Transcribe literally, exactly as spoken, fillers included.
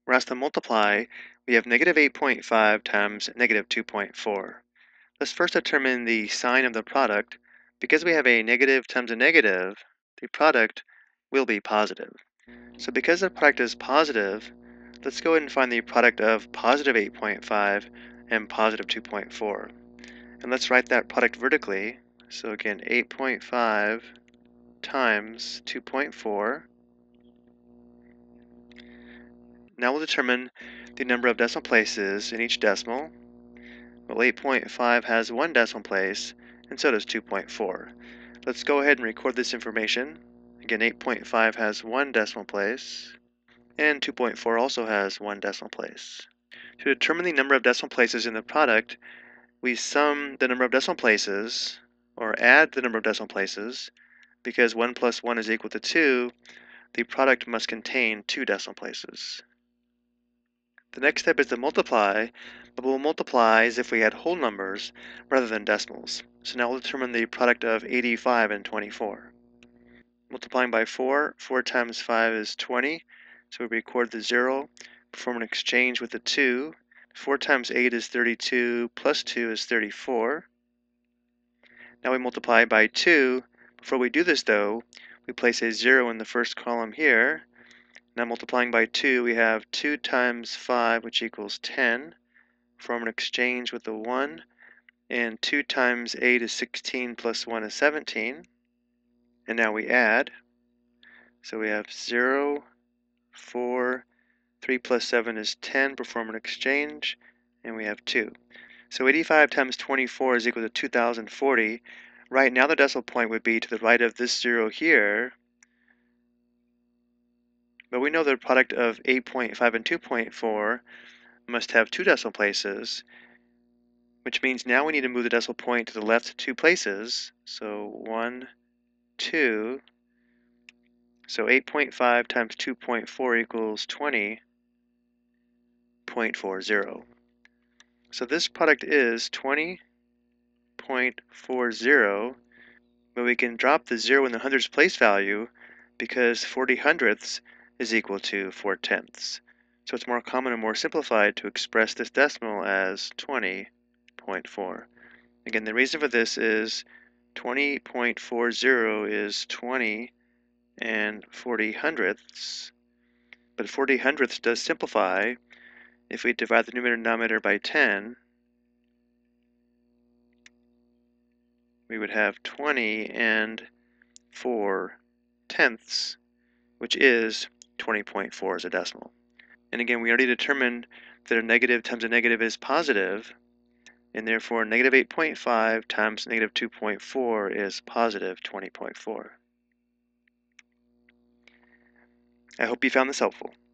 We're asked to multiply. We have negative eight point five times negative two point four. Let's first determine the sign of the product. Because we have a negative times a negative, the product will be positive. So because the product is positive, let's go ahead and find the product of positive eight point five and positive two point four. And let's write that product vertically. So again, eight point five times two point four. Now we'll determine the number of decimal places in each decimal. Well, eight point five has one decimal place, and so does two point four. Let's go ahead and record this information. Again, eight point five has one decimal place, and two point four also has one decimal place. To determine the number of decimal places in the product, we sum the number of decimal places, or add the number of decimal places. Because one plus one is equal to two, the product must contain two decimal places. The next step is to multiply, but we'll multiply as if we had whole numbers rather than decimals. So now we'll determine the product of eighty-five and twenty-four. Multiplying by four, four times five is twenty, so we record the zero, perform an exchange with the two. four times eight is thirty-two, plus two is thirty-four. Now we multiply by two. Before we do this though, we place a zero in the first column here. Now multiplying by two, we have two times five, which equals ten. Form an exchange with the one. And two times eight is sixteen, plus one is seventeen. And now we add. So we have zero, four, three plus seven is ten. Perform an exchange. And we have two. So eighty-five times twenty-four is equal to two thousand forty. Right now the decimal point would be to the right of this zero here. But we know the product of eight point five and two point four must have two decimal places, which means now we need to move the decimal point to the left two places. So one, two. So eight point five times two point four equals twenty point four zero. So this product is twenty point four zero, but we can drop the zero in the hundreds place value because forty hundredths is equal to four tenths. So it's more common and more simplified to express this decimal as twenty point four. Again, the reason for this is twenty point four zero is twenty and forty hundredths, but forty hundredths does simplify. If we divide the numerator and denominator by ten, we would have twenty and four tenths, which is twenty point four as a decimal. And again, we already determined that a negative times a negative is positive, and therefore negative eight point five times negative two point four is positive twenty point four. I hope you found this helpful.